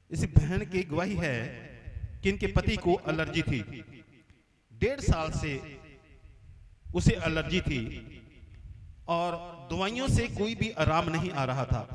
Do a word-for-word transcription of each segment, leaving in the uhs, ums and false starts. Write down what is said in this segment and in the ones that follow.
इस बहन की गवाही है कि इनके पति को एलर्जी थी। डेढ़ साल से उसे एलर्जी थी और दवाइयों से कोई भी आराम नहीं आ रहा था।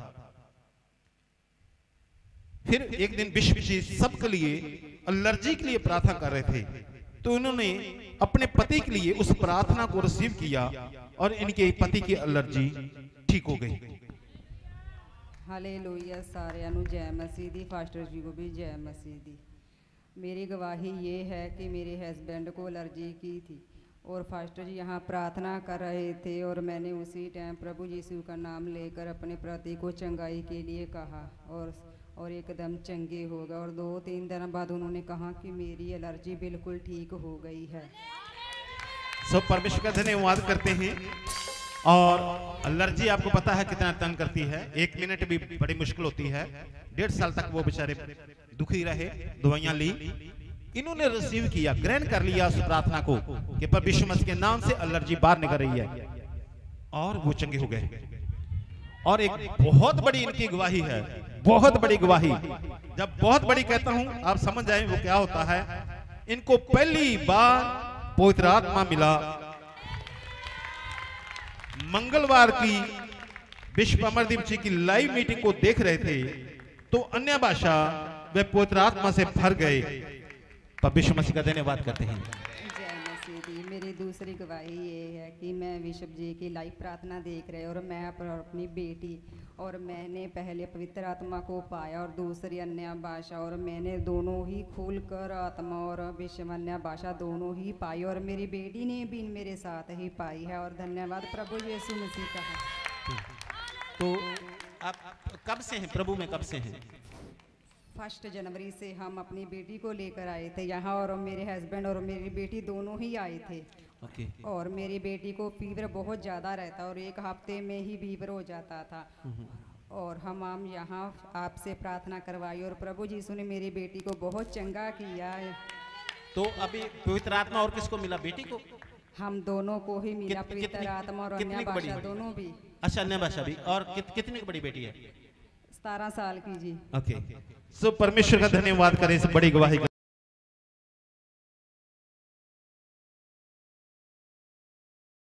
फिर एक दिन विश्व जी सबके लिए एलर्जी के लिए प्रार्थना कर रहे थे, तो इन्होंने अपने पति के लिए उस प्रार्थना को रिसीव किया और इनके पति की एलर्जी ठीक हो गई। हालेलुया। सारे अनु जय मसीह दी, फास्टर जी को भी जय मसीह दी। मेरी गवाही ये है कि मेरे हस्बैंड को एलर्जी की थी और फास्टर जी यहाँ प्रार्थना कर रहे थे और मैंने उसी टाइम प्रभु यीशु का नाम लेकर अपने पति को चंगाई के लिए कहा और और एकदम चंगे हो गए और दो तीन दिन बाद उन्होंने कहा कि मेरी एलर्जी बिल्कुल ठीक हो गई है। सब परमेश्वर का धन्यवाद करते हैं। और एलर्जी आपको पता है कितना तंग करती है, एक मिनट भी बड़ी मुश्किल होती है। डेढ़ साल तक वो बेचारे दुखी रहे, दवाइयां ली, इन्होंने रिसीव किया, ग्रहण कर लिया उस प्रार्थना को कि पर यीशु मसीह के नाम से एलर्जी बाहर निकल रही है और वो चंगे हो गए। और एक बहुत बड़ी इनकी गवाही है, बहुत बड़ी गवाही। जब बहुत बड़ी कहता हूं आप समझ जाए वो क्या होता है। इनको पहली बार पवित्र आत्मा मिला मंगलवार की विश्व अमरदीप जी की लाइव मीटिंग को देख रहे थे, तो अन्य भाषा वे पवित्र आत्मा से भर गए। पर विश्व मसीह का धन्यवाद करते हैं। जय मसीह दी। मेरी दूसरी गवाही ये है कि मैं विश्व जी की लाइव प्रार्थना देख रहे और मैं अपनी बेटी और मैंने पहले पवित्र आत्मा को पाया और दूसरी अन्य भाषा, और मैंने दोनों ही खुलकर आत्मा और विश्व अन्य भाषा दोनों ही पाई और मेरी बेटी ने भी मेरे साथ ही पाई है। और धन्यवाद प्रभु यीशु मसीह का है। तो आप कब से हैं प्रभु में, कब से हैं? फर्स्ट जनवरी से हम अपनी बेटी को लेकर आए थे यहाँ और मेरे हस्बैंड और मेरी बेटी दोनों ही आए थे। ओके। और मेरी बेटी को फीवर बहुत ज़्यादा रहता और एक हफ्ते में ही फीवर हो जाता था और हम हम यहाँ आपसे प्रार्थना करवाई और प्रभु यीशु ने मेरी बेटी को बहुत चंगा किया है। तो अभी पवित्र आत्मा और किसको मिला? बेटी को? हम दोनों को ही मिला कित, पवित्र कितनी, आत्मा और कितनी अन्य बड़ी भाषा बड़ी? दोनों भी। अच्छा, अन्य भाषा भी। और कित, कितनी बड़ी बेटी है? सतारह साल की जी। ओके। सो परमेश्वर का धन्यवाद करें इस बड़ी गवाही।